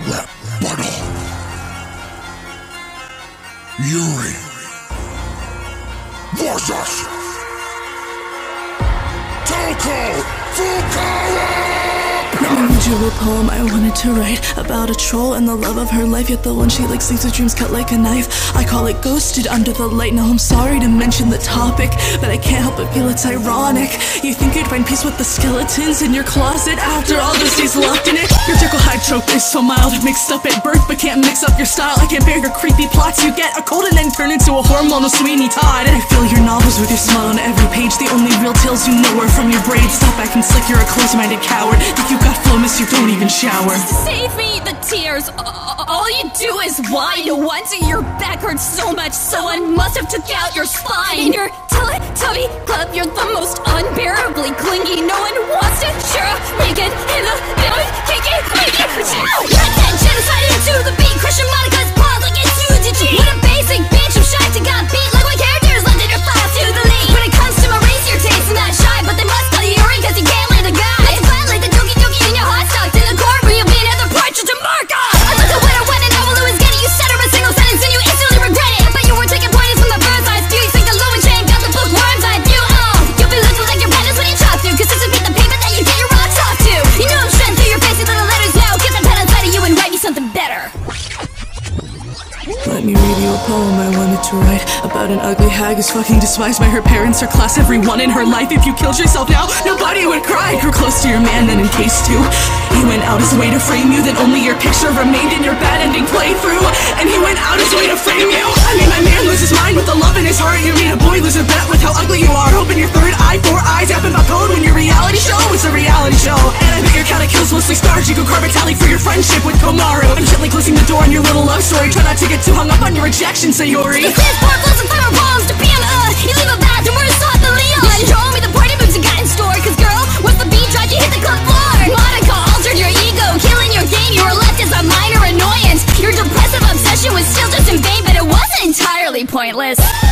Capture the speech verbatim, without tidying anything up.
Rebuttal. Yuri versus Toko Fukawa! Let me read you a poem I wanted to write about a troll and the love of her life, yet the one she likes leaves her dreams cut like a knife. I call it Ghosted Under the Light. Now I'm sorry to mention the topic, but I can't help but feel it's ironic. You think you'd find peace with the skeletons in your closet after all those days locked in it? Your Jekyll Hyde trope is so mild, mixed up at birth, but can't mix up your style. I can't bear your creepy plots. You get a cold and then turn into a hormonal Sweeney Todd. I fill your novels with your smile on every page. The only real tales you know are from your braids. Stop acting slick, you're a close-minded coward. Think you got flow, miss, you don't even shower. Save me the tears. All you do is whine. No wonder your back hurts so much. Someone must have took out your spine. In your Teletubby club, you're the most unbearably clingy. No one wants to share a naked in the middle. Kick it, kick it. Let that genocide into the beat. Christian Monica's paws like it's U G G. What a basic bitch. I'm shy to got beat. Like what characters left in your class to the lead. When it comes to my race, your taste is not shy, but they must call you Yuri cause you can't land a guy. Let's violate the dookie dookie in your hot stocks in the court where you'll be another portrait to mark on. I took a winner when a novel who was getting you set up a single sentence and you instantly regret it. But you were taking pointers from the bird's eye view. You think the low and chain got the book worms I do. Oh, you'll be looking like your pandas when you talk to, cause this would be the paper that you get your rocks off to. You know I'm shredding through your fancy little letters now. Get the pen inside of you and write me something better. Let me read you a poem I wanted to write about an ugly hag who's fucking despised by her parents, her class, everyone in her life. If you killed yourself now, nobody would cry. Grew close to your man, then encased you. He went out his way to frame you, then only your picture remained in your bad ending playthrough. And he went out his way to frame you. I made my man lose his mind with the love in his heart. You made a boy lose a bet with how ugly you are. Hoping your third eye, four eyes, yapping about code when your reality show is a reality show. And I bet your kind of kills mostly stars. You could carve a tally for your friendship with Komaru. I'm gently closing the door on your little love story. Try not to get too hung up on your rejection, Sayori. This is pork lips and fire bombs to be on uh You leave a bathroom where it's hot the Leon. You should show me the party moves you got in store. Cause girl, once the beat dropped you hit the club floor. Monica altered your ego, killing your game. You were left as a minor annoyance. Your depressive obsession was still just in vain, but it wasn't entirely pointless.